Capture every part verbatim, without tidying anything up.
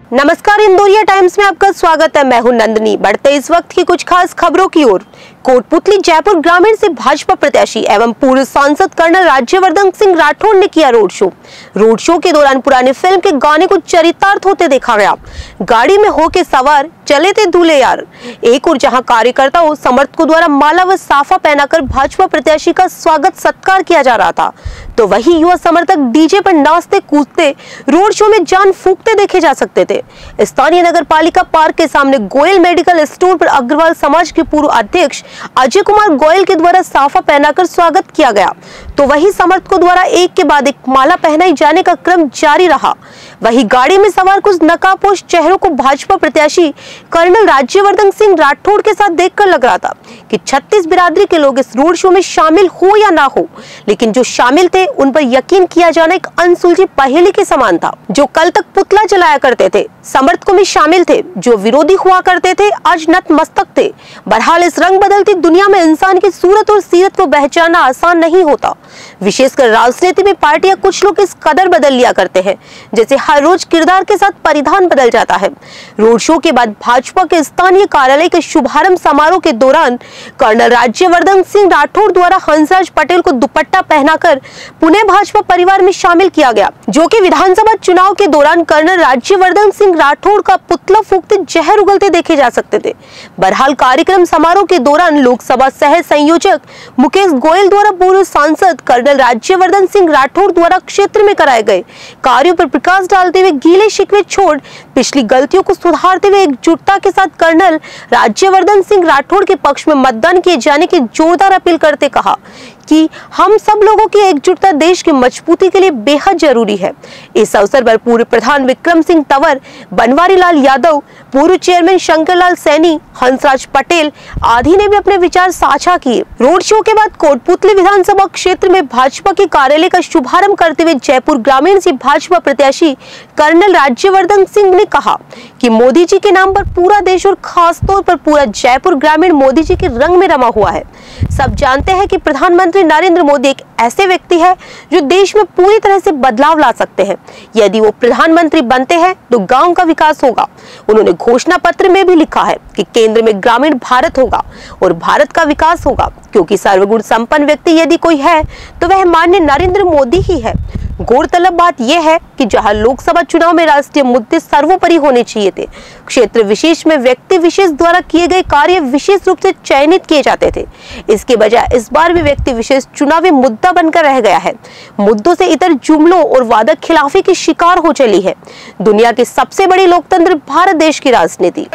नमस्कार, इंदौरिया टाइम्स में आपका स्वागत है। मैं हूं नंदनी। बढ़ते इस वक्त की कुछ खास खबरों की ओर। कोटपुतली जयपुर ग्रामीण से भाजपा प्रत्याशी एवं पूर्व सांसद कर्नल राज्यवर्धन सिंह राठौड़ ने किया रोड शो। रोड शो के दौरान पुरानी फिल्म के गाने को चरितार्थ होते देखा गया। गाड़ी में होके सवार चले थे दूल्हे यार। एक और जहां कार्यकर्ताओं समर्थकों द्वारा माला व साफा पहनाकर भाजपा प्रत्याशी का स्वागत सत्कार किया जा रहा था, तो वही युवा समर्थक डीजे पर नाचते कूदते रोड शो में जान फूंकते देखे जा सकते थे। स्थानीय नगर पालिका पार्क के सामने गोयल मेडिकल स्टोर पर अग्रवाल समाज के पूर्व अध्यक्ष अजय कुमार गोयल के द्वारा साफा पहनाकर स्वागत किया गया, तो वही समर्थकों द्वारा एक के बाद एक माला पहनाई जाने का क्रम जारी रहा। वही गाड़ी में सवार कुछ नकाबपोश चेहरों को भाजपा प्रत्याशी कर्नल राज्यवर्धन सिंह राठौड़ के साथ देखकर लग रहा था कि छत्तीस बिरादरी के लोग इस रोड शो में शामिल हो या ना हो, लेकिन जो शामिल थे उन पर यकीन किया जाना एक अनसुलझी पहेली के समान था। जो कल तक पुतला जलाया करते थे, समर्थकों में शामिल थे, जो विरोधी हुआ करते थे, आज नतमस्तक थे। बहरहाल इस रंग बदलती दुनिया में इंसान की सूरत और सीरत को पहचानना आसान नहीं होता। विशेषकर राजनीति में पार्टियां कुछ लोग इस कदर बदल लिया करते हैं, जैसे हर रोज किरदार के साथ परिधान बदल जाता है। रोड शो के बाद भाजपा के स्थानीय कार्यालय के शुभारंभ समारोह के दौरान कर्नल राज्यवर्धन सिंह राठौड़ द्वारा हंसराज पटेल को दुपट्टा पहनाकर पुणे भाजपा परिवार में शामिल किया गया, जो कि विधानसभा चुनाव के दौरान कर्नल राज्यवर्धन सिंह राठौड़ का पुतला फूंकते जहर उगलते देखे जा सकते थे। बहरहाल कार्यक्रम समारोह के दौरान लोकसभा सह संयोजक मुकेश गोयल द्वारा पूर्व सांसद कर्नल राज्यवर्धन सिंह राठौड़ द्वारा क्षेत्र में कराए गए कार्यों पर प्रकाश डालते हुए गीले शिकवे छोड़ पिछली गलतियों को सुधारते हुए एकजुटता के साथ कर्नल राज्यवर्धन सिंह राठौड़ के पक्ष में मतदान किए जाने की जोरदार अपील करते कहा कि हम सब लोगों की एकजुटता देश की मजबूती के लिए बेहद जरूरी है। इस अवसर पर पूर्व प्रधान विक्रम सिंह तंवर, बनवारी लाल यादव, पूर्व चेयरमैन शंकर लाल सैनी, हंसराज पटेल आदि ने भी अपने विचार साझा किए। रोड शो के बाद कोटपुतली विधानसभा क्षेत्र में भाजपा के कार्यालय का शुभारंभ करते हुए जयपुर ग्रामीण से भाजपा प्रत्याशी कर्नल राज्यवर्धन सिंह ने कहा कि मोदी जी के नाम पर पूरा देश और खास तौर पर पूरा जयपुर ग्रामीण मोदी जी के रंग में रमा हुआ है। सब जानते हैं कि प्रधानमंत्री नरेंद्र मोदी एक ऐसे व्यक्ति है जो देश में पूरी तरह से बदलाव ला सकते हैं। यदि वो प्रधानमंत्री बनते हैं तो गांव का विकास होगा। उन्होंने घोषणा पत्र में भी लिखा है कि केंद्र में ग्रामीण भारत होगा और भारत का विकास होगा, क्योंकि सर्वगुण संपन्न व्यक्ति यदि कोई है तो वह माननीय नरेंद्र मोदी ही है। गौरतलब बात यह है कि जहां लोकसभा चुनाव में राष्ट्रीय मुद्दे सर्वोपरि होने चाहिए थे, क्षेत्र विशेष में व्यक्ति विशेष द्वारा किए गए कार्य विशेष रूप से चयनित किए जाते थे। इसके बजाय इस बार भी व्यक्ति विशेष चुनावी मुद्दा बनकर रह गया है। मुद्दों से इतर जुमलों और वादा खिलाफी की शिकार हो चली है दुनिया के सबसे बड़ी लोकतंत्र भारत देश की राजनीति।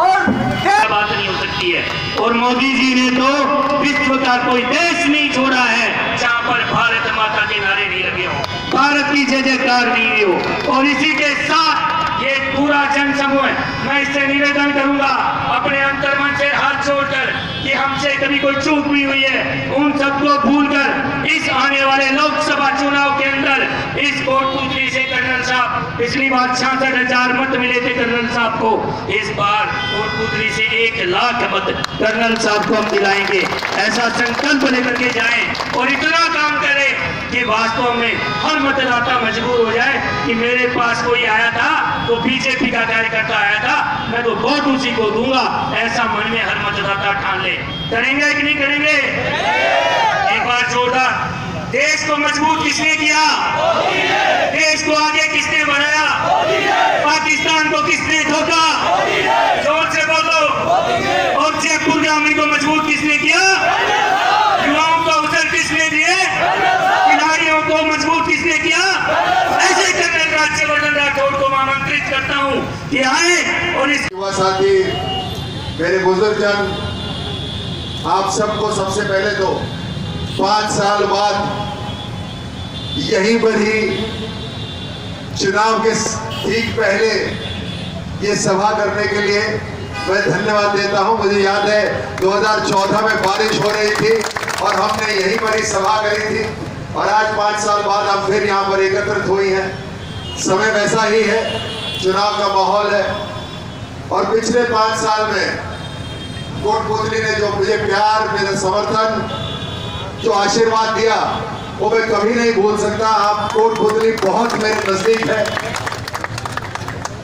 और मोदी जी ने तो विश्व का कोई देश नहीं छोड़ा है जहाँ पर भारत माता के नारे नहीं लगे हो, भारत की जय जयकार नहीं हो। और इसी के साथ ये पूरा जन समूह मैं इससे निवेदन करूंगा अपने अंतर्मन से हाथ जोड़कर कि हमसे कभी कोई चूक भी हुई है, उन सबको भूलकर इस आने वाले लोकसभा चुनाव के अंदर इस कोटपुतली से कर्नल साहब, पिछली बार छियासठ हजार मत मिले थे कर्नल साहब को, इस बार कोटपुतली से एक लाख मत कर्नल साहब को हम दिलाएंगे। ऐसा संकल्प लेकर के जाएं और इतना काम करें कि वास्तव में हर मतदाता मजबूर हो जाए कि मेरे पास कोई आया था तो बीजेपी का कार्यकर्ता आया था, मैं तो वोट उसी को दूंगा। ऐसा मन में हर मतदाता ठान ले। करेंगे कि नहीं करेंगे? एक बार जोरदार। देश को मजबूत किसने किया? देश को आगे किसने बढ़ाया? पाकिस्तान को किसने धोखा? जोर से बोलो। और जयपुर ग्रामीण को मजबूत किसने किया? युवाओं को अवसर किसने दिए? खिलाड़ियों को मजबूत किसने किया? ऐसे कर्नल राज्यवर्धन राठौड़ को आमंत्रित करता हूँ कि आए और इस युवा साथी, मेरे बुजुर्गजन, आप सबको सबसे पहले तो पाँच साल बाद यहीं पर ही चुनाव के ठीक पहले ये सभा करने के लिए मैं धन्यवाद देता हूं। मुझे याद है दो हज़ार चौदह में बारिश हो रही थी और हमने यहीं पर ही सभा करी थी, और आज पाँच साल बाद हम फिर यहाँ पर एकत्रित हुई हैं। समय वैसा ही है, चुनाव का माहौल है, और पिछले पाँच साल में कोटपुतली ने जो मुझे प्यार, मेरा समर्थन, जो आशीर्वाद दिया, वो मैं कभी नहीं भूल सकता। आप कोटपुतली बहुत मेरे नजदीक है।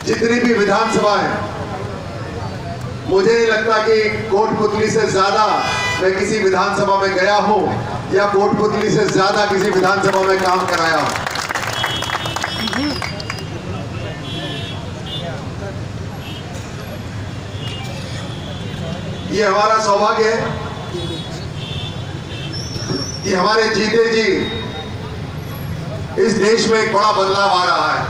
जितनी भी विधानसभा है, मुझे नहीं लगता कि कोटपुतली से ज्यादा मैं किसी विधानसभा में गया हूं या कोटपुतली से ज्यादा किसी विधानसभा में काम कराया हूं। ये हमारा सौभाग्य है कि हमारे जीते जी इस देश में एक बड़ा बदलाव आ रहा है।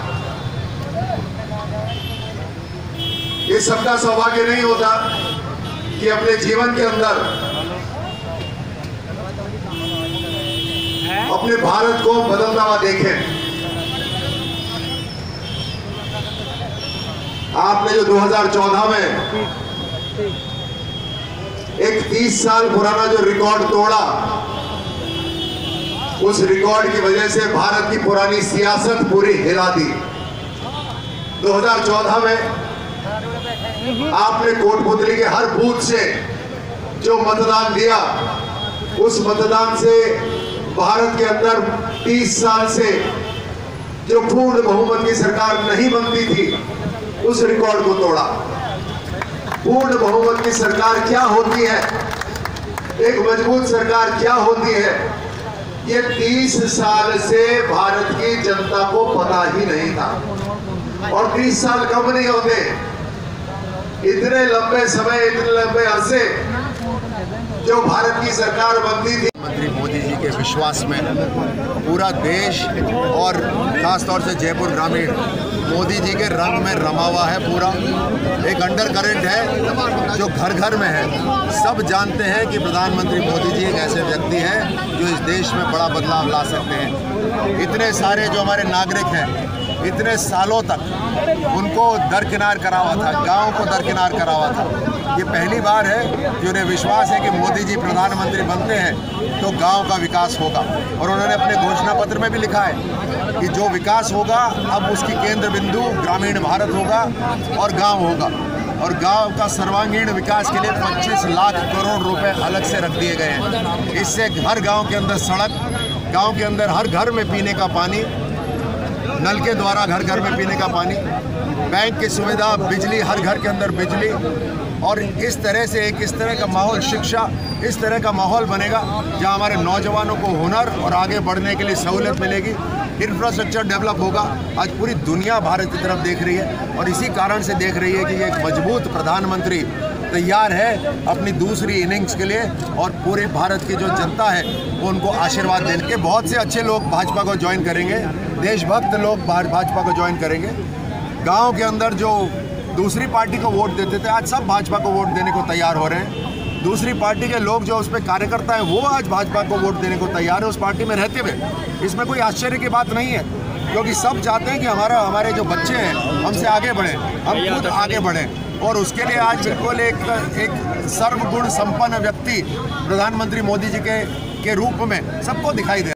ये सबका सौभाग्य नहीं होता कि अपने जीवन के अंदर अपने भारत को बदलता हुआ देखें। आपने जो दो हज़ार चौदह में एक तीस साल पुराना जो रिकॉर्ड तोड़ा, उस रिकॉर्ड की वजह से भारत की पुरानी सियासत पूरी हिला दी। दो हज़ार चौदह में आपने कोटपुतली के हर बूथ से जो मतदान दिया, उस मतदान से भारत के अंदर तीस साल से जो पूर्ण बहुमत की सरकार नहीं बनती थी, उस रिकॉर्ड को तोड़ा। पूर्ण बहुमत की सरकार क्या होती है, एक मजबूत सरकार क्या होती है, ये तीस साल से भारत की जनता को पता ही नहीं था। और तीस साल कम नहीं होते, इतने लंबे समय, इतने लंबे अरसे जो भारत की सरकार बनती थी। प्रधानमंत्री मोदी जी के विश्वास में पूरा देश और खास तौर से जयपुर ग्रामीण मोदी जी के रंग में रमा हुआ है। पूरा एक अंडर करंट है जो घर घर में है। सब जानते हैं कि प्रधानमंत्री मोदी जी एक ऐसे व्यक्ति हैं जो इस देश में बड़ा बदलाव ला सकते हैं। इतने सारे जो हमारे नागरिक हैं, इतने सालों तक उनको दरकिनार करा हुआ था, गाँव को दरकिनार करा हुआ था। ये पहली बार है कि उन्हें विश्वास है कि मोदी जी प्रधानमंत्री बनते हैं तो गांव का विकास होगा। और उन्होंने अपने घोषणा पत्र में भी लिखा है कि जो विकास होगा अब उसकी केंद्र बिंदु ग्रामीण भारत होगा और गांव होगा। और गांव का सर्वांगीण विकास के लिए पच्चीस लाख करोड़ रुपए अलग से रख दिए गए हैं। इससे हर गाँव के अंदर सड़क, गाँव के अंदर हर घर में पीने का पानी, नल के द्वारा घर घर में पीने का पानी, बैंक की सुविधा, बिजली, हर घर के अंदर बिजली। और इस तरह से एक इस तरह का माहौल, शिक्षा, इस तरह का माहौल बनेगा जहां हमारे नौजवानों को हुनर और आगे बढ़ने के लिए सहूलियत मिलेगी। इंफ्रास्ट्रक्चर डेवलप होगा। आज पूरी दुनिया भारत की तरफ देख रही है और इसी कारण से देख रही है कि एक मजबूत प्रधानमंत्री तैयार है अपनी दूसरी इनिंग्स के लिए। और पूरे भारत की जो जनता है वो उनको आशीर्वाद देने के बहुत से अच्छे लोग भाजपा को ज्वाइन करेंगे, देशभक्त लोग भाजपा को ज्वाइन करेंगे। गांव के अंदर जो दूसरी पार्टी को वोट देते थे, आज सब भाजपा को वोट देने को तैयार हो रहे हैं। दूसरी पार्टी के लोग जो उस पर कार्यकर्ता है वो आज भाजपा को वोट देने को तैयार है उस पार्टी में रहते हुए। इसमें कोई आश्चर्य की बात नहीं है, क्योंकि सब चाहते हैं कि हमारा हमारे जो बच्चे हैं हमसे आगे बढ़ें, हम खुद आगे बढ़ें। और उसके लिए आज बिल्कुल एक एक सर्वगुण संपन्न व्यक्ति प्रधानमंत्री मोदी जी के के रूप में सबको दिखाई दे।